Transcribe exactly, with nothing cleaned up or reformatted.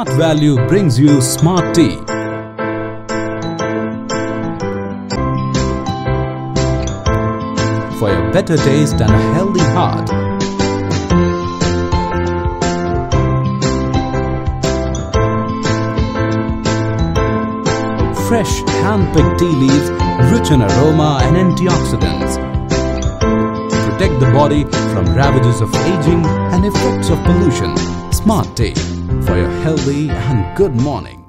Smart Value brings you Smart Tea. For your better taste and a healthy heart. Fresh hand-picked tea leaves, rich in aroma and antioxidants. Protect the body from ravages of aging and effects of pollution. Smart Tea for your healthy and good morning.